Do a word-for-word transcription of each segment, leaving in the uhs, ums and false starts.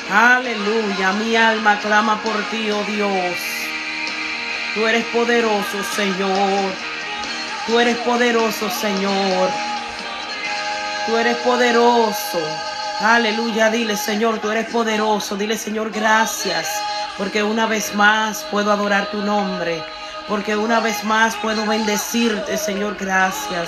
Aleluya, mi alma clama por ti, oh Dios. Tú eres poderoso, Señor. Tú eres poderoso, Señor. Tú eres poderoso. Aleluya, dile, Señor, tú eres poderoso. Dile, Señor, gracias, porque una vez más puedo adorar tu nombre, porque una vez más puedo bendecirte, Señor, gracias.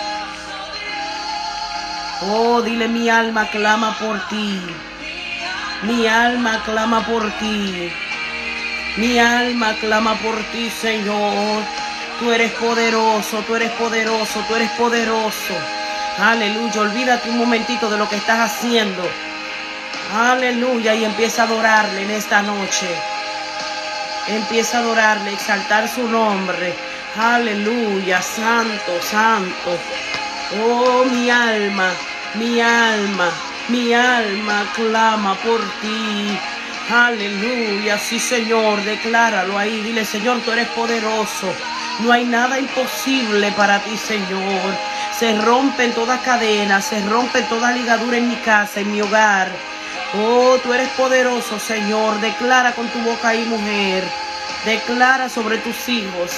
Oh, dile, mi alma clama por ti. Mi alma clama por ti. Mi alma clama por ti, Señor. Tú eres poderoso, tú eres poderoso, tú eres poderoso. Aleluya, olvídate un momentito de lo que estás haciendo. Aleluya, y empieza a adorarle en esta noche. Empieza a adorarle, exaltar su nombre. Aleluya, santo, santo. Oh, mi alma, mi alma, mi alma clama por ti. Aleluya, sí, Señor, decláralo ahí. Dile, Señor, tú eres poderoso. No hay nada imposible para ti, Señor. Se rompen todas cadenas, se rompe toda ligadura en mi casa, en mi hogar. Oh, tú eres poderoso, Señor. Declara con tu boca ahí, mujer. Declara sobre tus hijos.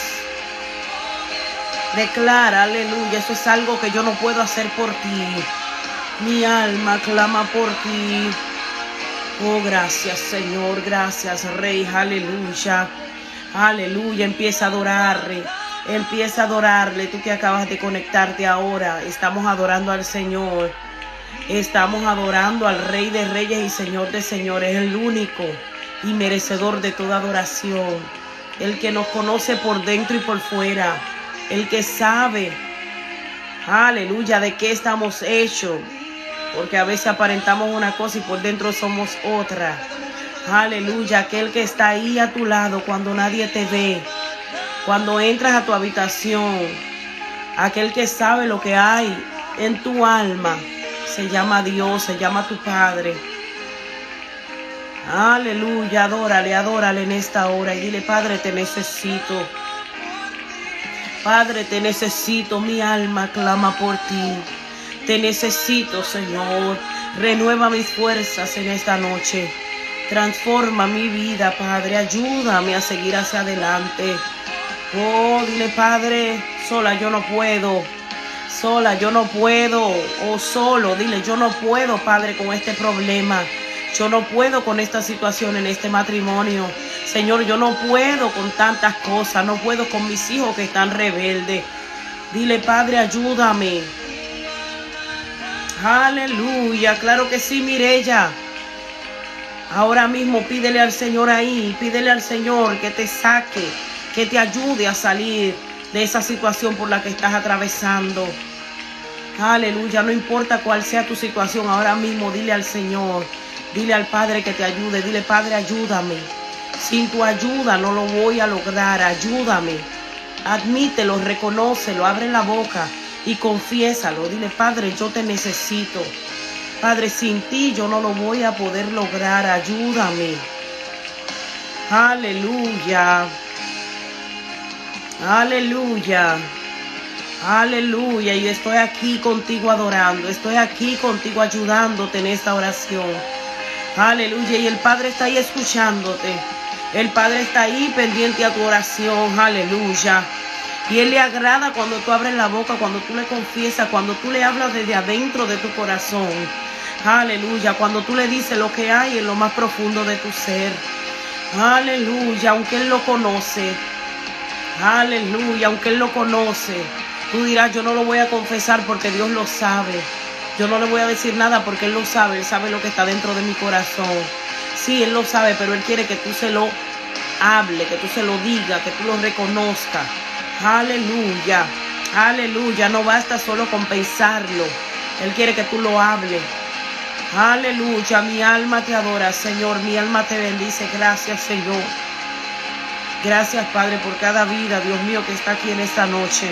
Declara, aleluya. Eso es algo que yo no puedo hacer por ti. Mi alma clama por ti. Oh, gracias, Señor. Gracias, Rey. Aleluya. Aleluya. Empieza a adorarle. Empieza a adorarle. Tú que acabas de conectarte ahora. Estamos adorando al Señor. Estamos adorando al Rey de Reyes y Señor de Señores. El único y merecedor de toda adoración. El que nos conoce por dentro y por fuera. El que sabe, aleluya, de qué estamos hechos. Porque a veces aparentamos una cosa y por dentro somos otra. Aleluya, aquel que está ahí a tu lado cuando nadie te ve. Cuando entras a tu habitación, aquel que sabe lo que hay en tu alma, se llama Dios, se llama tu Padre. Aleluya, adórale, adórale en esta hora y dile, Padre, te necesito. Padre, te necesito, mi alma clama por ti. Te necesito, Señor. Renueva mis fuerzas en esta noche. Transforma mi vida, Padre. Ayúdame a seguir hacia adelante. Oh, dile, Padre, sola yo no puedo. Sola yo no puedo. O solo, dile, yo no puedo, Padre, con este problema. Yo no puedo con esta situación en este matrimonio. Señor, yo no puedo con tantas cosas. No puedo con mis hijos que están rebeldes. Dile, Padre, ayúdame. Aleluya. Claro que sí, Mireya. Ahora mismo pídele al Señor ahí. Pídele al Señor que te saque, que te ayude a salir de esa situación por la que estás atravesando. Aleluya. No importa cuál sea tu situación ahora mismo, dile al Señor. Dile al Padre que te ayude. Dile, Padre, ayúdame. Sin tu ayuda no lo voy a lograr. Ayúdame. Admítelo, reconócelo, abre la boca y confiésalo. Dile, Padre, yo te necesito. Padre, sin ti yo no lo voy a poder lograr. Ayúdame. Aleluya. Aleluya. Aleluya. Y estoy aquí contigo adorando. Estoy aquí contigo ayudándote en esta oración. Aleluya. Y el Padre está ahí escuchándote. El Padre está ahí pendiente a tu oración. Aleluya. Y Él le agrada cuando tú abres la boca, cuando tú le confiesas, cuando tú le hablas desde adentro de tu corazón. Aleluya. Cuando tú le dices lo que hay en lo más profundo de tu ser. Aleluya. Aunque Él lo conoce. Aleluya. Aunque Él lo conoce. Tú dirás, yo no lo voy a confesar porque Dios lo sabe. Yo no le voy a decir nada porque Él lo sabe. Él sabe lo que está dentro de mi corazón. Sí, Él lo sabe, pero Él quiere que tú se lo hable, que tú se lo digas, que tú lo reconozcas. Aleluya. Aleluya. No basta solo con pensarlo. Él quiere que tú lo hables. Aleluya. Mi alma te adora, Señor. Mi alma te bendice. Gracias, Señor. Gracias, Padre, por cada vida, Dios mío, que está aquí en esta noche.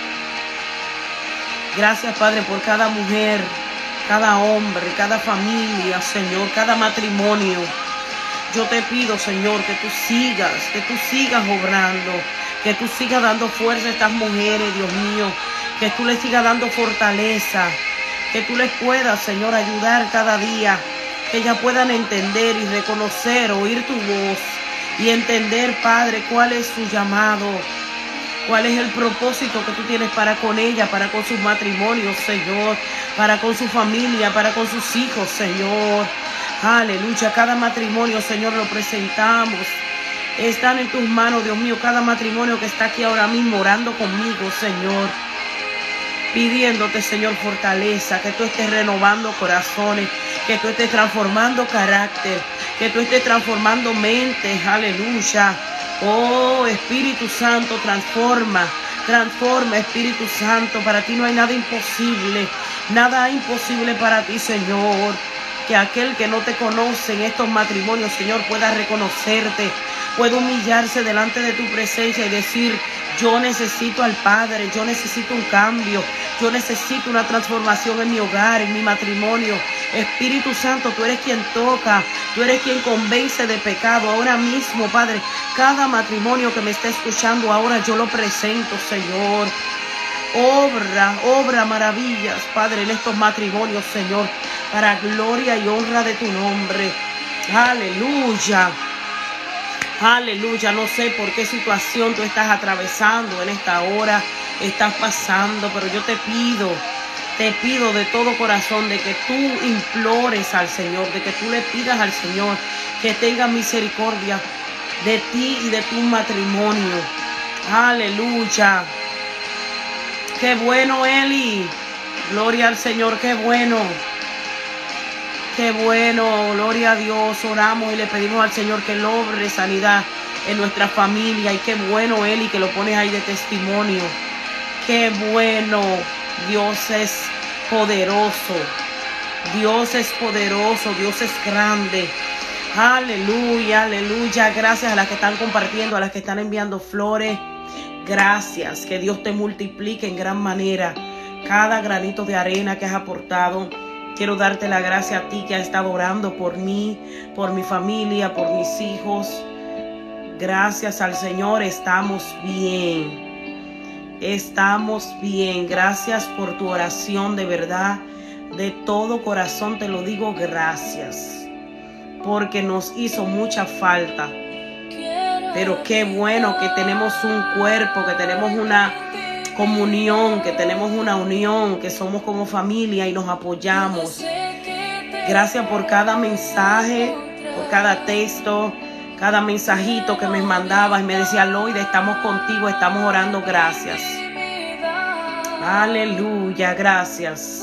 Gracias, Padre, por cada mujer, cada hombre, cada familia, Señor, cada matrimonio. Yo te pido, Señor, que tú sigas, que tú sigas obrando, que tú sigas dando fuerza a estas mujeres, Dios mío, que tú les sigas dando fortaleza, que tú les puedas, Señor, ayudar cada día que ellas puedan entender y reconocer, oír tu voz y entender, Padre, cuál es su llamado, cuál es el propósito que tú tienes para con ella, para con sus matrimonios, Señor, para con su familia, para con sus hijos, Señor. Aleluya, cada matrimonio, Señor, lo presentamos. Están en tus manos, Dios mío, cada matrimonio que está aquí ahora mismo orando conmigo, Señor. Pidiéndote, Señor, fortaleza, que tú estés renovando corazones, que tú estés transformando carácter, que tú estés transformando mentes, aleluya. Oh, Espíritu Santo, transforma, transforma, Espíritu Santo. Para ti no hay nada imposible, nada imposible para ti, Señor. Que aquel que no te conoce en estos matrimonios, Señor, pueda reconocerte, pueda humillarse delante de tu presencia y decir: yo necesito al Padre, yo necesito un cambio, yo necesito una transformación en mi hogar, en mi matrimonio. Espíritu Santo, tú eres quien toca, tú eres quien convence de pecado. Ahora mismo, Padre, cada matrimonio que me está escuchando ahora, yo lo presento, Señor. Obra, obra maravillas, Padre, en estos matrimonios, Señor, para gloria y honra de tu nombre. Aleluya. Aleluya, no sé por qué situación tú estás atravesando en esta hora, estás pasando, pero yo te pido, te pido de todo corazón de que tú implores al Señor, de que tú le pidas al Señor que tenga misericordia de ti y de tu matrimonio. Aleluya. Qué bueno, Eli. Gloria al Señor, qué bueno. Qué bueno, gloria a Dios. Oramos y le pedimos al Señor que logre sanidad en nuestra familia. Y qué bueno, Eli, que lo pones ahí de testimonio. Qué bueno. Dios es poderoso. Dios es poderoso. Dios es grande. Aleluya, aleluya. Gracias a las que están compartiendo, a las que están enviando flores. Gracias. Que Dios te multiplique en gran manera cada granito de arena que has aportado. Quiero darte la gracia a ti que has estado orando por mí, por mi familia, por mis hijos. Gracias al Señor, estamos bien. Estamos bien. Gracias por tu oración, de verdad. De todo corazón te lo digo, gracias. Porque nos hizo mucha falta. Pero qué bueno que tenemos un cuerpo, que tenemos una comunión, que tenemos una unión, que somos como familia y nos apoyamos. Gracias por cada mensaje, por cada texto, cada mensajito que me mandabas y me decía: Loida, estamos contigo, estamos orando. Gracias. Aleluya, gracias.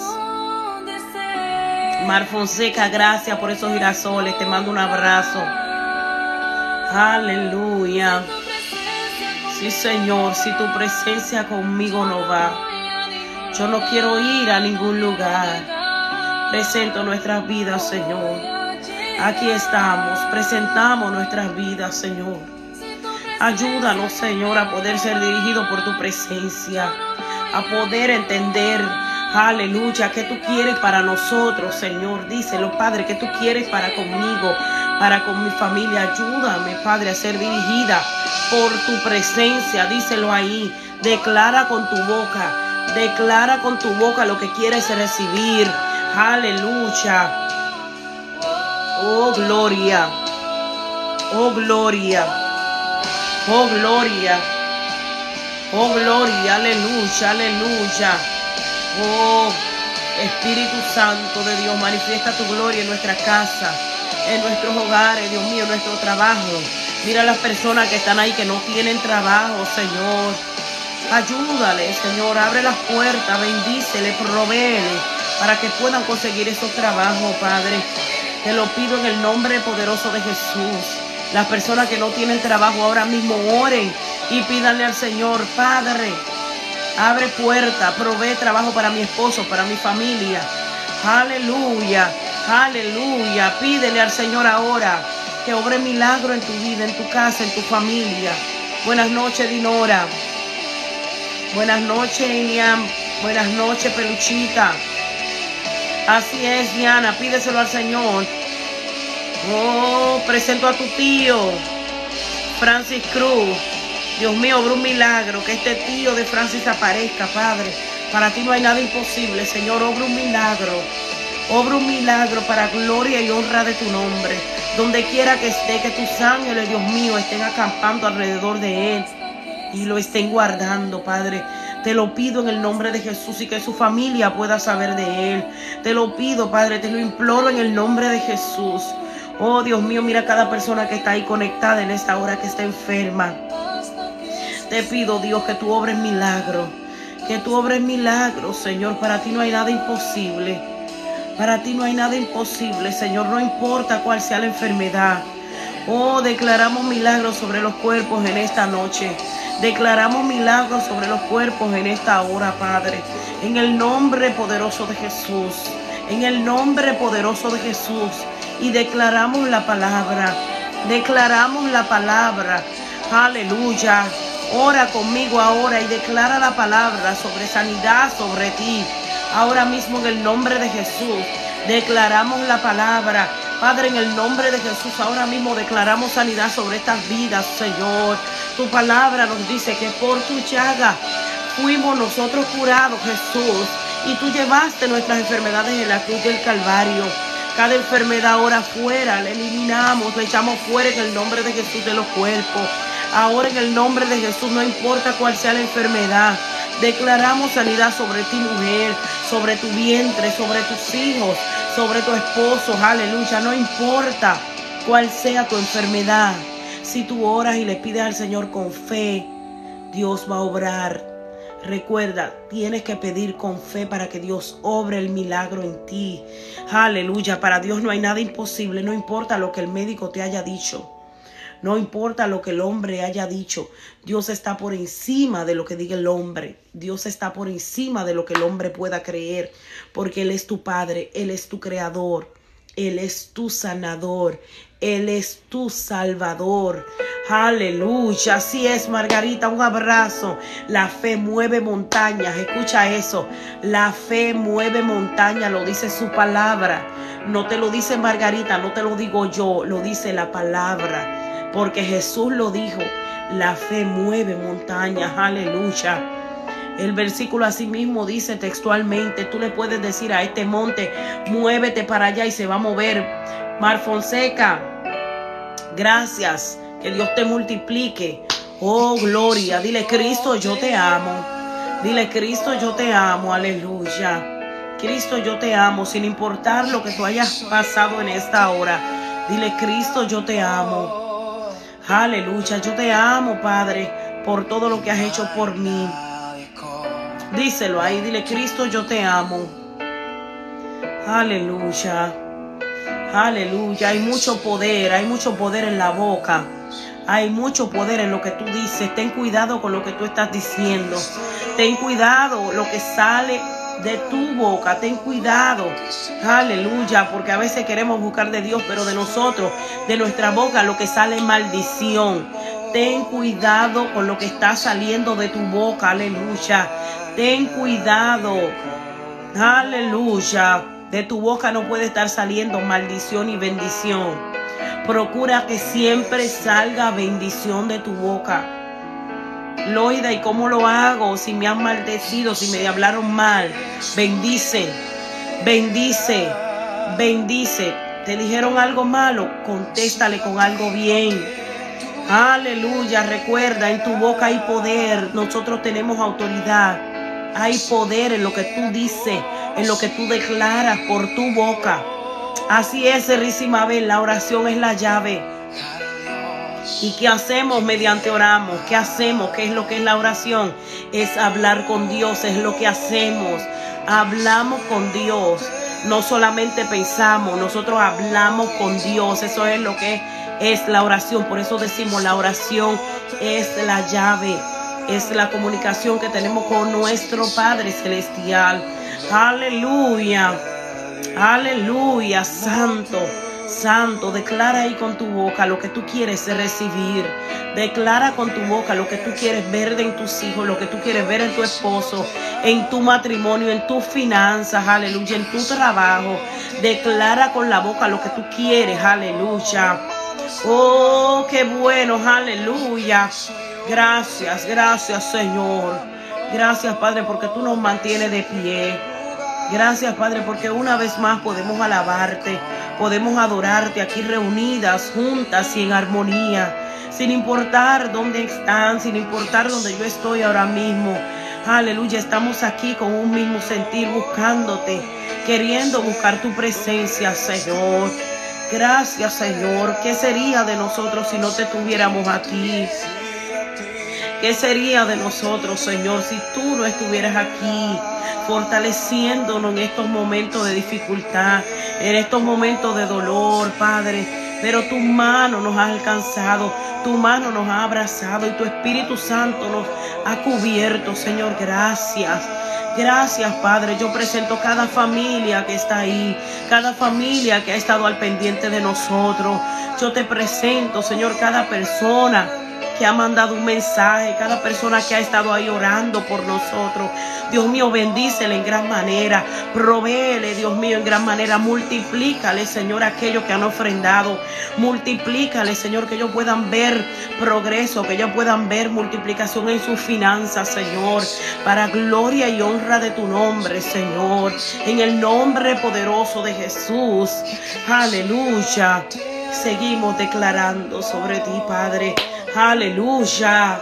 Mar Fonseca, gracias por esos girasoles, te mando un abrazo. Aleluya. Sí, Señor, si tu presencia conmigo no va, yo no quiero ir a ningún lugar. Presento nuestras vidas, Señor. Aquí estamos, presentamos nuestras vidas, Señor. Ayúdanos, Señor, a poder ser dirigidos por tu presencia, a poder entender, aleluya, qué tú quieres para nosotros, Señor. Díselo, Padre, qué tú quieres para conmigo, para con mi familia. Ayúdame, Padre, a ser dirigida por tu presencia. Díselo ahí. Declara con tu boca. Declara con tu boca lo que quieres recibir. Aleluya. Oh, gloria. Oh, gloria. Oh, gloria. Oh, gloria. Aleluya, aleluya. Oh, Espíritu Santo de Dios, manifiesta tu gloria en nuestra casa, en nuestros hogares, Dios mío, en nuestro trabajo. Mira a las personas que están ahí que no tienen trabajo, Señor. Ayúdale, Señor, abre las puertas, bendícele, provéele para que puedan conseguir esos trabajos, Padre. Te lo pido en el nombre poderoso de Jesús. Las personas que no tienen trabajo ahora mismo oren y pídanle al Señor: Padre, abre puerta, provee trabajo para mi esposo, para mi familia. Aleluya, aleluya. Pídele al Señor ahora que obre milagro en tu vida, en tu casa, en tu familia. Buenas noches, Dinora. Buenas noches, Iniam. Buenas noches, Peluchita. Así es, Diana, pídeselo al Señor. Oh, presento a tu tío, Francis Cruz. Dios mío, obra un milagro, que este tío de Francis aparezca, Padre. Para ti no hay nada imposible, Señor, obra un milagro. Obra un milagro para gloria y honra de tu nombre. Donde quiera que esté, que tus ángeles, Dios mío, estén acampando alrededor de él y lo estén guardando, Padre. Te lo pido en el nombre de Jesús y que su familia pueda saber de él. Te lo pido, Padre, te lo imploro en el nombre de Jesús. Oh, Dios mío, mira cada persona que está ahí conectada en esta hora que está enferma. Te pido, Dios, que tú obres milagro. Que tú obres milagro, Señor. Para ti no hay nada imposible. Para ti no hay nada imposible, Señor. No importa cuál sea la enfermedad. Oh, declaramos milagros sobre los cuerpos en esta noche. Declaramos milagros sobre los cuerpos en esta hora, Padre. En el nombre poderoso de Jesús. En el nombre poderoso de Jesús. Y declaramos la palabra. Declaramos la palabra. Aleluya. Ora conmigo ahora y declara la palabra sobre sanidad sobre ti. Ahora mismo en el nombre de Jesús. Declaramos la palabra. Padre, en el nombre de Jesús, ahora mismo declaramos sanidad sobre estas vidas, Señor. Tu palabra nos dice que por tu llaga fuimos nosotros curados, Jesús. Y tú llevaste nuestras enfermedades en la cruz del Calvario. Cada enfermedad ahora fuera, la eliminamos, la echamos fuera en el nombre de Jesús de los cuerpos. Ahora en el nombre de Jesús, no importa cuál sea la enfermedad, declaramos sanidad sobre ti, mujer, sobre tu vientre, sobre tus hijos, sobre tu esposo, aleluya. No importa cuál sea tu enfermedad, si tú oras y le pides al Señor con fe, Dios va a obrar. Recuerda, tienes que pedir con fe para que Dios obre el milagro en ti. Aleluya, para Dios no hay nada imposible, no importa lo que el médico te haya dicho. No importa lo que el hombre haya dicho, Dios está por encima de lo que diga el hombre. Dios está por encima de lo que el hombre pueda creer, porque Él es tu Padre, Él es tu Creador, Él es tu sanador, Él es tu Salvador. Aleluya, así es, Margarita, un abrazo. La fe mueve montañas, escucha eso. La fe mueve montañas, lo dice su palabra. No te lo dice Margarita, no te lo digo yo, lo dice la palabra. Porque Jesús lo dijo, la fe mueve montañas, aleluya. El versículo así mismo dice textualmente, tú le puedes decir a este monte, muévete para allá y se va a mover. Mar Fonseca, gracias, que Dios te multiplique. Oh, gloria, dile, Cristo, yo te amo. Dile, Cristo, yo te amo, aleluya. Cristo, yo te amo, sin importar lo que tú hayas pasado en esta hora. Dile, Cristo, yo te amo. Aleluya, yo te amo, Padre, por todo lo que has hecho por mí. Díselo ahí, dile, Cristo, yo te amo. Aleluya, aleluya. Hay mucho poder, hay mucho poder en la boca. Hay mucho poder en lo que tú dices. Ten cuidado con lo que tú estás diciendo. Ten cuidado lo que sale de tu boca. Ten cuidado, aleluya, porque a veces queremos buscar de Dios, pero de nosotros, de nuestra boca, lo que sale es maldición. Ten cuidado con lo que está saliendo de tu boca, aleluya. Ten cuidado, aleluya. De tu boca no puede estar saliendo maldición y bendición. Procura que siempre salga bendición de tu boca. Loida, ¿y cómo lo hago? Si me han maldecido, si me hablaron mal, bendice, bendice, bendice. ¿Te dijeron algo malo? Contéstale con algo bien. Aleluya, recuerda, en tu boca hay poder. Nosotros tenemos autoridad. Hay poder en lo que tú dices, en lo que tú declaras por tu boca. Así es, Risi Mabel, la oración es la llave. ¿Y qué hacemos mediante oramos? ¿Qué hacemos? ¿Qué es lo que es la oración? Es hablar con Dios, es lo que hacemos. Hablamos con Dios. No solamente pensamos, nosotros hablamos con Dios. Eso es lo que es la oración. Por eso decimos, la oración es la llave. Es la comunicación que tenemos con nuestro Padre Celestial. Aleluya. Aleluya, santo. Santo, declara ahí con tu boca lo que tú quieres recibir. Declara con tu boca lo que tú quieres ver en tus hijos, lo que tú quieres ver en tu esposo, en tu matrimonio, en tus finanzas, aleluya, en tu trabajo. Declara con la boca lo que tú quieres, aleluya. Oh, qué bueno, aleluya. Gracias, gracias, Señor. Gracias, Padre, porque tú nos mantienes de pie. Gracias, Padre, porque una vez más podemos alabarte, podemos adorarte aquí reunidas, juntas y en armonía, sin importar dónde están, sin importar dónde yo estoy ahora mismo. Aleluya, estamos aquí con un mismo sentir, buscándote, queriendo buscar tu presencia, Señor. Gracias, Señor. ¿Qué sería de nosotros si no te tuviéramos aquí? ¿Qué sería de nosotros, Señor, si tú no estuvieras aquí, fortaleciéndonos en estos momentos de dificultad, en estos momentos de dolor, Padre? Pero tu mano nos ha alcanzado, tu mano nos ha abrazado y tu Espíritu Santo nos ha cubierto, Señor. Gracias. Gracias, Padre. Yo presento cada familia que está ahí, cada familia que ha estado al pendiente de nosotros. Yo te presento, Señor, cada persona que ha mandado un mensaje, cada persona que ha estado ahí orando por nosotros. Dios mío, bendícele en gran manera, provéele, Dios mío, en gran manera, multiplícale, Señor, aquello que han ofrendado, multiplícale, Señor, que ellos puedan ver progreso, que ellos puedan ver multiplicación en sus finanzas, Señor, para gloria y honra de tu nombre, Señor, en el nombre poderoso de Jesús. Aleluya. Seguimos declarando sobre ti, Padre. Aleluya.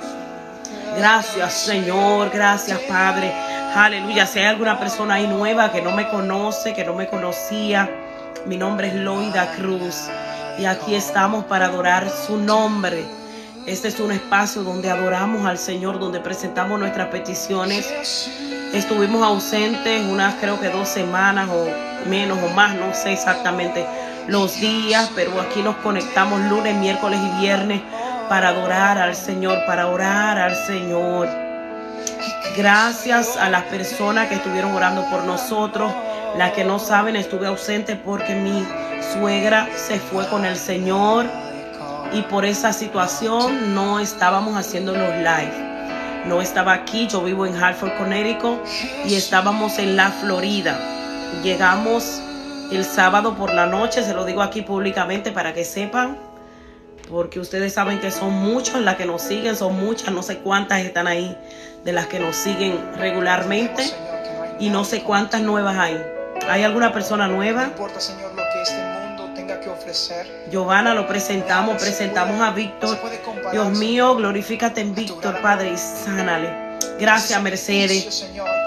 Gracias, Señor. Gracias, Padre. Aleluya. Si hay alguna persona ahí nueva que no me conoce, que no me conocía, mi nombre es Loida Cruz y aquí estamos para adorar su nombre. Este es un espacio donde adoramos al Señor, donde presentamos nuestras peticiones. Estuvimos ausentes unas creo que dos semanas o menos o más, no sé exactamente los días, pero aquí nos conectamos lunes, miércoles y viernes para adorar al Señor, para orar al Señor. Gracias a las personas que estuvieron orando por nosotros. Las que no saben, estuve ausente porque mi suegra se fue con el Señor y por esa situación no estábamos haciendo los live. No estaba aquí, yo vivo en Hartford, Connecticut y estábamos en la Florida. Llegamos el sábado por la noche, se lo digo aquí públicamente para que sepan, porque ustedes saben que son muchos las que nos siguen, son muchas, no sé cuántas están ahí de las que nos siguen regularmente y no sé cuántas nuevas hay. ¿Hay alguna persona nueva? No importa, Señor, lo que este mundo tenga que ofrecer. Giovanna, lo presentamos, presentamos a Víctor. Dios mío, glorifícate en Víctor, Padre, y sánale. Gracias, Mercedes.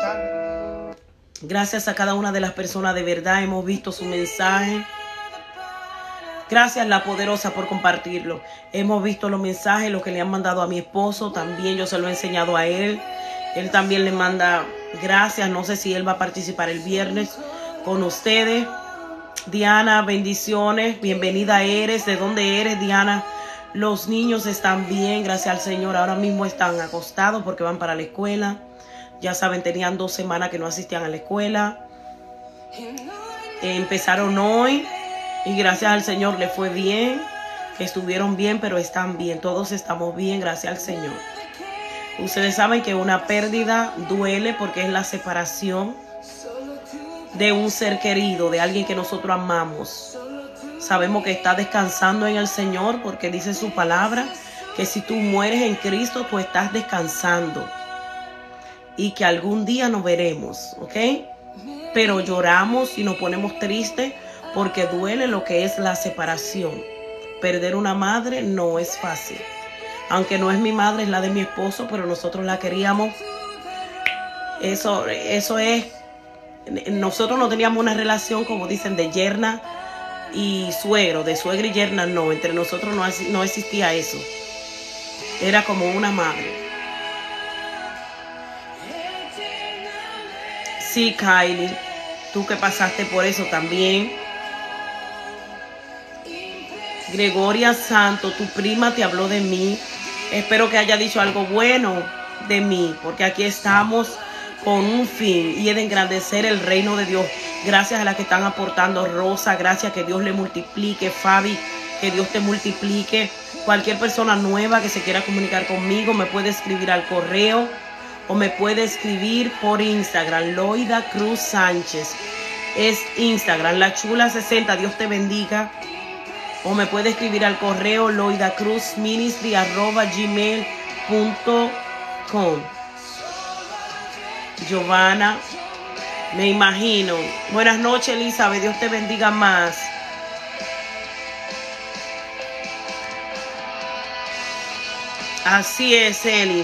Gracias a cada una de las personas, de verdad, hemos visto su mensaje. Gracias, la poderosa, por compartirlo. Hemos visto los mensajes, los que le han mandado a mi esposo. También yo se lo he enseñado a él. Él también le manda gracias. No sé si él va a participar el viernes con ustedes. Diana, bendiciones. Bienvenida eres. ¿De dónde eres, Diana? Los niños están bien, gracias al Señor. Ahora mismo están acostados porque van para la escuela. Ya saben, tenían dos semanas que no asistían a la escuela. Empezaron hoy y gracias al Señor les fue bien. Estuvieron bien, pero están bien. Todos estamos bien, gracias al Señor. Ustedes saben que una pérdida duele porque es la separación de un ser querido, de alguien que nosotros amamos. Sabemos que está descansando en el Señor porque dice su palabra que si tú mueres en Cristo, tú estás descansando. Y que algún día nos veremos, ¿ok? Pero lloramos y nos ponemos tristes porque duele lo que es la separación. Perder una madre no es fácil. Aunque no es mi madre, es la de mi esposo, pero nosotros la queríamos. Eso, eso es... Nosotros no teníamos una relación, como dicen, de yerna y suegro, de suegra y yerna, no. Entre nosotros no, no existía eso. Era como una madre. Sí, Kylie, tú que pasaste por eso también. Gregoria Santo, tu prima te habló de mí. Espero que haya dicho algo bueno de mí, porque aquí estamos con un fin y es de engrandecer el reino de Dios. Gracias a las que están aportando. Rosa, gracias, que Dios le multiplique. Fabi, que Dios te multiplique. Cualquier persona nueva que se quiera comunicar conmigo me puede escribir al correo o me puede escribir por Instagram. Loida Cruz Sánchez es Instagram. La Chula sesenta, Dios te bendiga. O me puede escribir al correo loidacruzministry arroba gmail punto com. Giovanna, Me imagino. Buenas noches, Elizabeth. Dios te bendiga más. Así es, Eli.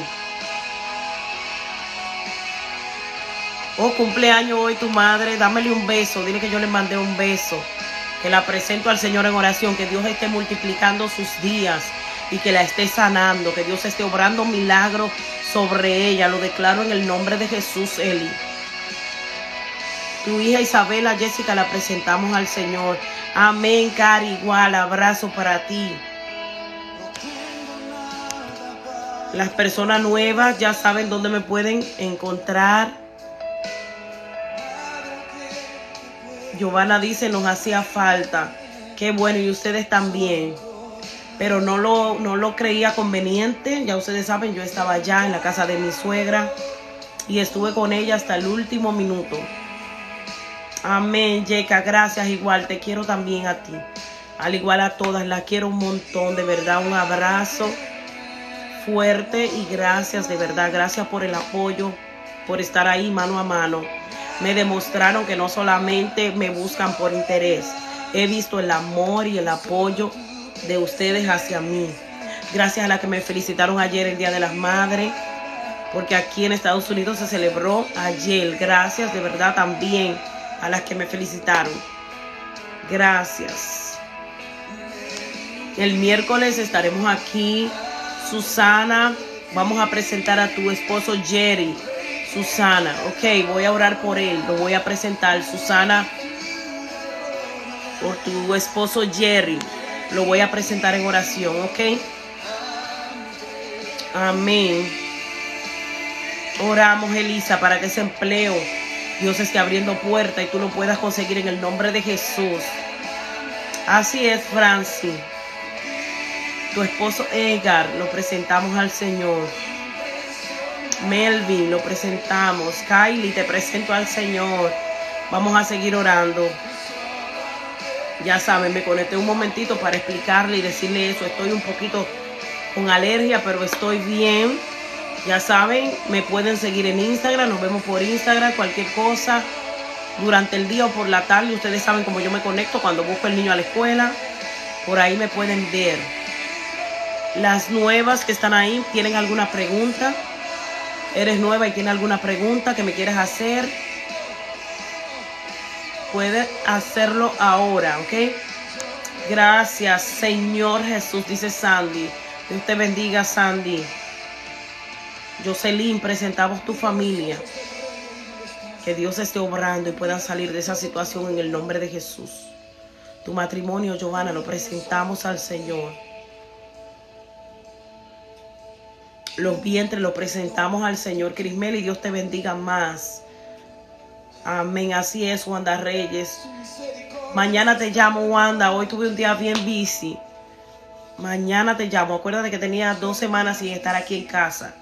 Oh, cumpleaños hoy tu madre. Dámele un beso. Dile que yo le mandé un beso. Que la presento al Señor en oración. Que Dios esté multiplicando sus días y que la esté sanando. Que Dios esté obrando milagros sobre ella. Lo declaro en el nombre de Jesús, Eli. Tu hija Isabela, Jessica, la presentamos al Señor. Amén, Cari. Igual, abrazo para ti. Las personas nuevas ya saben dónde me pueden encontrar. Giovanna dice, nos hacía falta. Qué bueno, y ustedes también. Pero no lo, no lo creía conveniente. Ya ustedes saben, yo estaba allá en la casa de mi suegra y estuve con ella hasta el último minuto. Amén, Yeka, gracias. Igual, te quiero también a ti. Al igual a todas, las quiero un montón, de verdad. Un abrazo fuerte y gracias, de verdad. Gracias por el apoyo, por estar ahí mano a mano. Me demostraron que no solamente me buscan por interés. He visto el amor y el apoyo de ustedes hacia mí. Gracias a las que me felicitaron ayer, el Día de las Madres, porque aquí en Estados Unidos se celebró ayer. Gracias de verdad también a las que me felicitaron. Gracias. El miércoles estaremos aquí. Susana, vamos a presentar a tu esposo Jerry. Susana, ok, voy a orar por él. Lo voy a presentar, Susana, por tu esposo Jerry. Lo voy a presentar en oración, ok. Amén. Oramos, Elisa, para que ese empleo Dios esté abriendo puertas y tú lo puedas conseguir en el nombre de Jesús. Así es, Francis. Tu esposo Edgar, lo presentamos al Señor. Melvin, lo presentamos. Kylie, te presento al Señor. Vamos a seguir orando. Ya saben, me conecté un momentito para explicarle y decirle eso. Estoy un poquito con alergia, pero estoy bien. Ya saben, me pueden seguir en Instagram. Nos vemos por Instagram. Cualquier cosa durante el día o por la tarde. Ustedes saben cómo yo me conecto cuando busco el niño a la escuela. Por ahí me pueden ver. Las nuevas que están ahí, ¿tienen alguna pregunta? ¿Eres nueva y tienes alguna pregunta que me quieras hacer? Puedes hacerlo ahora, ¿ok? Gracias, Señor Jesús, dice Sandy. Dios te bendiga, Sandy. Jocelyn, presentamos tu familia. Que Dios esté obrando y puedan salir de esa situación en el nombre de Jesús. Tu matrimonio, Giovanna, lo presentamos al Señor. Los vientres los presentamos al Señor. Crismel, y Dios te bendiga más. Amén. Así es, Wanda Reyes. Mañana te llamo, Wanda. Hoy tuve un día bien busy. Mañana te llamo. Acuérdate que tenía dos semanas sin estar aquí en casa.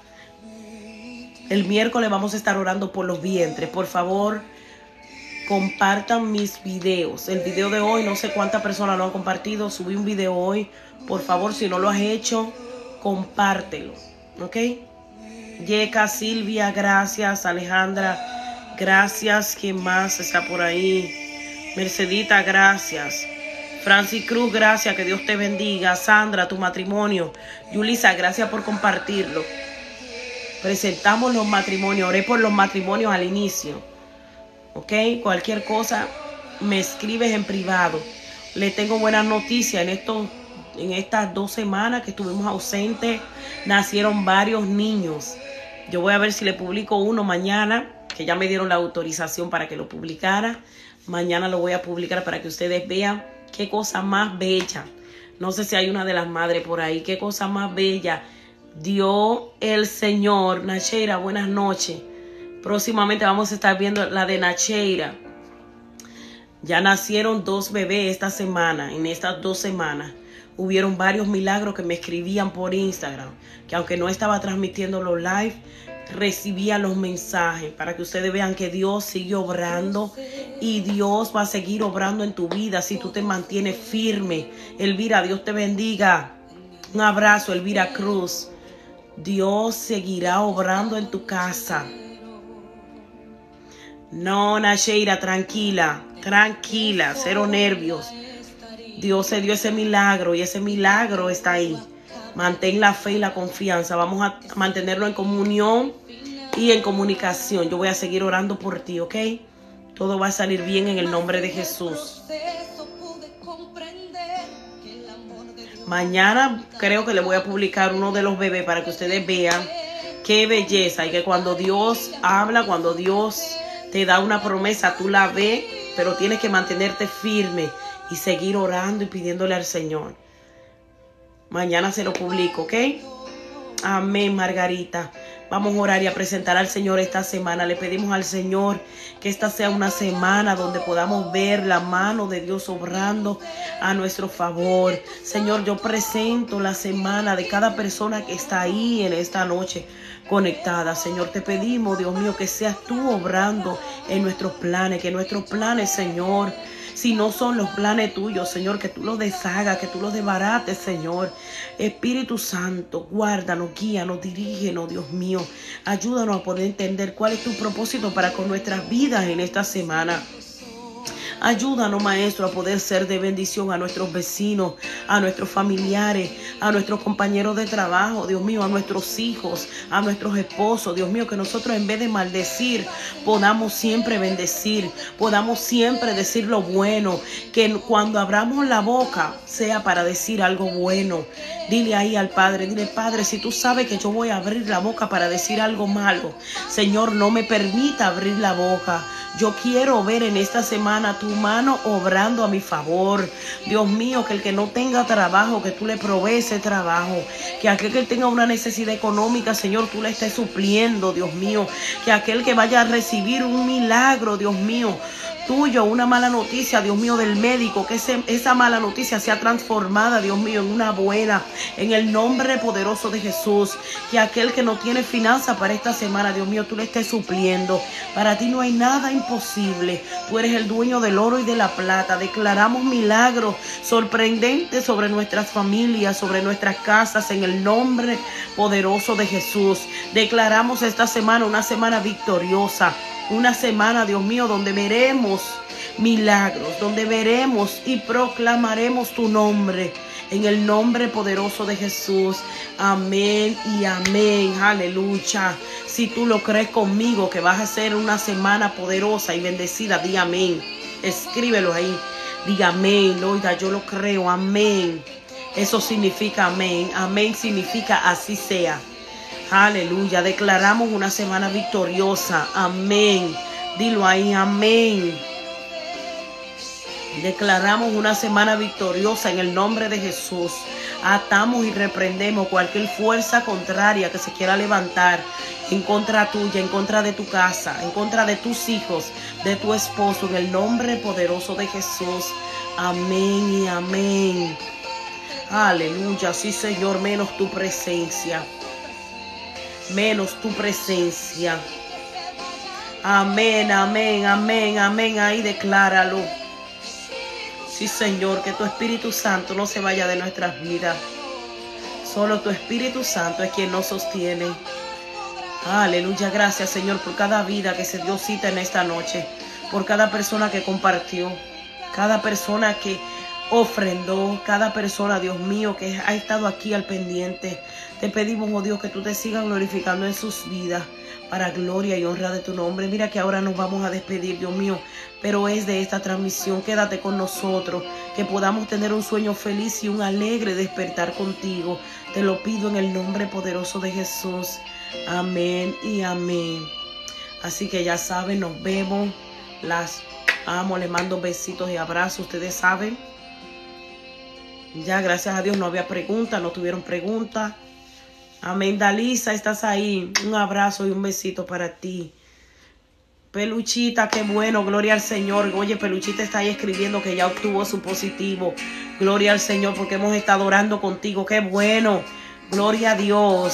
El miércoles vamos a estar orando por los vientres. Por favor, compartan mis videos. El video de hoy, no sé cuántas personas lo han compartido. Subí un video hoy. Por favor, si no lo has hecho, compártelo, ¿ok? Yeka, Silvia, gracias. Alejandra, gracias. ¿Quién más está por ahí? Mercedita, gracias. Francis Cruz, gracias. Que Dios te bendiga. Sandra, tu matrimonio. Yulisa, gracias por compartirlo. Presentamos los matrimonios. Oré por los matrimonios al inicio, ¿ok? Cualquier cosa me escribes en privado. Le tengo buenas noticias. En estos En estas dos semanas que estuvimos ausentes, nacieron varios niños. Yo voy a ver si le publico uno mañana, que ya me dieron la autorización para que lo publicara. Mañana lo voy a publicar para que ustedes vean qué cosa más bella. No sé si hay una de las madres por ahí. Qué cosa más bella dio el Señor. Nacheira, buenas noches. Próximamente vamos a estar viendo la de Nacheira. Ya nacieron dos bebés esta semana, en estas dos semanas. Hubieron varios milagros que me escribían por Instagram, que aunque no estaba transmitiendo los live, recibía los mensajes para que ustedes vean que Dios sigue obrando y Dios va a seguir obrando en tu vida si tú te mantienes firme. Elvira, Dios te bendiga. Un abrazo, Elvira Cruz. Dios seguirá obrando en tu casa. No, Nasheira, tranquila, tranquila, cero nervios. Dios se dio ese milagro y ese milagro está ahí. Mantén la fe y la confianza. Vamos a mantenerlo en comunión y en comunicación. Yo voy a seguir orando por ti, ¿ok? Todo va a salir bien en el nombre de Jesús. Mañana creo que le voy a publicar uno de los bebés para que ustedes vean qué belleza. Y que cuando Dios habla, cuando Dios te da una promesa, tú la ves, pero tienes que mantenerte firme y seguir orando y pidiéndole al Señor. Mañana se lo publico, ¿ok? Amén, Margarita. Vamos a orar y a presentar al Señor esta semana. Le pedimos al Señor que esta sea una semana donde podamos ver la mano de Dios obrando a nuestro favor. Señor, yo presento la semana de cada persona que está ahí en esta noche conectada. Señor, te pedimos, Dios mío, que seas tú obrando en nuestros planes, que nuestros planes, Señor, si no son los planes tuyos, Señor, que tú los deshagas, que tú los desbarates, Señor. Espíritu Santo, guárdanos, guíanos, dirígenos, Dios mío. Ayúdanos a poder entender cuál es tu propósito para con nuestras vidas en esta semana. Ayúdanos, Maestro, a poder ser de bendición a nuestros vecinos, a nuestros familiares, a nuestros compañeros de trabajo, Dios mío, a nuestros hijos, a nuestros esposos, Dios mío, que nosotros en vez de maldecir, podamos siempre bendecir, podamos siempre decir lo bueno, que cuando abramos la boca sea para decir algo bueno. Dile ahí al Padre, dile, Padre, si tú sabes que yo voy a abrir la boca para decir algo malo, Señor, no me permita abrir la boca. Yo quiero ver en esta semana tu mano obrando a mi favor. Dios mío, que el que no tenga trabajo, que tú le provees ese trabajo. Que aquel que tenga una necesidad económica, Señor, tú le estés supliendo, Dios mío. Que aquel que vaya a recibir un milagro, Dios mío, tuyo, una mala noticia, Dios mío, del médico, que ese, esa mala noticia sea transformada, Dios mío, en una buena, en el nombre poderoso de Jesús. Que aquel que no tiene finanzas para esta semana, Dios mío, tú le estés supliendo. Para ti no hay nada imposible. Tú eres el dueño del oro y de la plata. Declaramos milagros sorprendentes sobre nuestras familias, sobre nuestras casas, en el nombre poderoso de Jesús. Declaramos esta semana una semana victoriosa. Una semana, Dios mío, donde veremos milagros, donde veremos y proclamaremos tu nombre, en el nombre poderoso de Jesús. Amén y amén. Aleluya. Si tú lo crees conmigo, que vas a ser una semana poderosa y bendecida, di amén. Escríbelo ahí. Diga amén, Loida, yo lo creo. Amén. Eso significa amén. Amén significa así sea. Aleluya, declaramos una semana victoriosa. Amén. Dilo ahí, amén. Declaramos una semana victoriosa en el nombre de Jesús. Atamos y reprendemos cualquier fuerza contraria que se quiera levantar en contra tuya, en contra de tu casa, en contra de tus hijos, de tu esposo, en el nombre poderoso de Jesús. Amén y amén. Aleluya, sí, Señor, menos tu presencia. Menos tu presencia. Amén, amén, amén, amén. Ahí decláralo. Sí, Señor, que tu Espíritu Santo no se vaya de nuestras vidas. Solo tu Espíritu Santo es quien nos sostiene. Aleluya, gracias, Señor, por cada vida que se dio cita en esta noche. Por cada persona que compartió. Cada persona que ofrendó. Cada persona, Dios mío, que ha estado aquí al pendiente. Te pedimos, oh Dios, que tú te sigas glorificando en sus vidas para gloria y honra de tu nombre. Mira que ahora nos vamos a despedir, Dios mío, pero es de esta transmisión. Quédate con nosotros, que podamos tener un sueño feliz y un alegre despertar contigo. Te lo pido en el nombre poderoso de Jesús. Amén y amén. Así que ya saben, nos vemos. Las amo, les mando besitos y abrazos. Ustedes saben. Ya, gracias a Dios, no había preguntas, no tuvieron preguntas. Amén. Dalisa, estás ahí. Un abrazo y un besito para ti. Peluchita, qué bueno. Gloria al Señor. Oye, Peluchita está ahí escribiendo que ya obtuvo su positivo. Gloria al Señor, porque hemos estado orando contigo. Qué bueno. Gloria a Dios.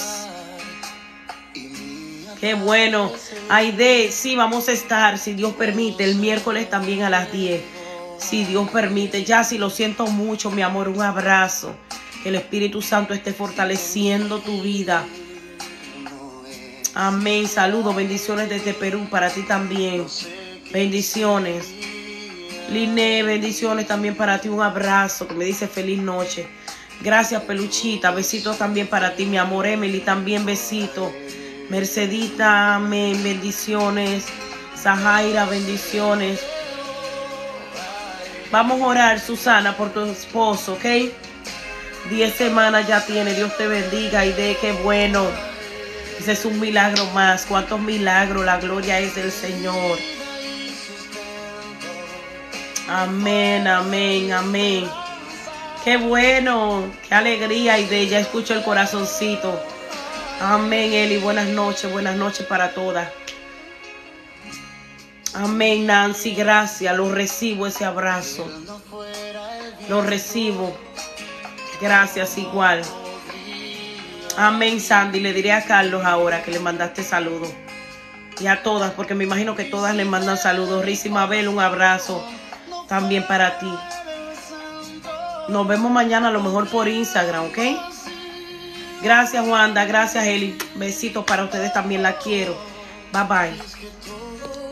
Qué bueno. Aide, sí, vamos a estar, si Dios permite, el miércoles también a las diez. Si Dios permite. Ya, si lo siento mucho, mi amor, un abrazo. Que el Espíritu Santo esté fortaleciendo tu vida. Amén. Saludos, bendiciones desde Perú para ti también. Bendiciones. Liné, bendiciones también para ti. Un abrazo que me dice feliz noche. Gracias, Peluchita. Besitos también para ti, mi amor. Emily, también besito. Mercedita, amén. Bendiciones. Zahaira, bendiciones. Vamos a orar, Susana, por tu esposo, ¿ok? Diez semanas ya tiene. Dios te bendiga y de qué bueno. Ese es un milagro más. ¿Cuántos milagros? La gloria es del Señor. Amén, amén, amén. Qué bueno, qué alegría y de ella escucho el corazoncito. Amén, Eli. Buenas noches, buenas noches para todas. Amén, Nancy, gracias. Lo recibo ese abrazo. Lo recibo. Gracias igual. Amén, Sandy. Le diré a Carlos ahora que le mandaste saludos. Y a todas, porque me imagino que todas le mandan saludos. Risi Mabel, un abrazo también para ti. Nos vemos mañana a lo mejor por Instagram, ¿ok? Gracias, Wanda. Gracias, Eli. Besitos para ustedes también. La quiero. Bye, bye.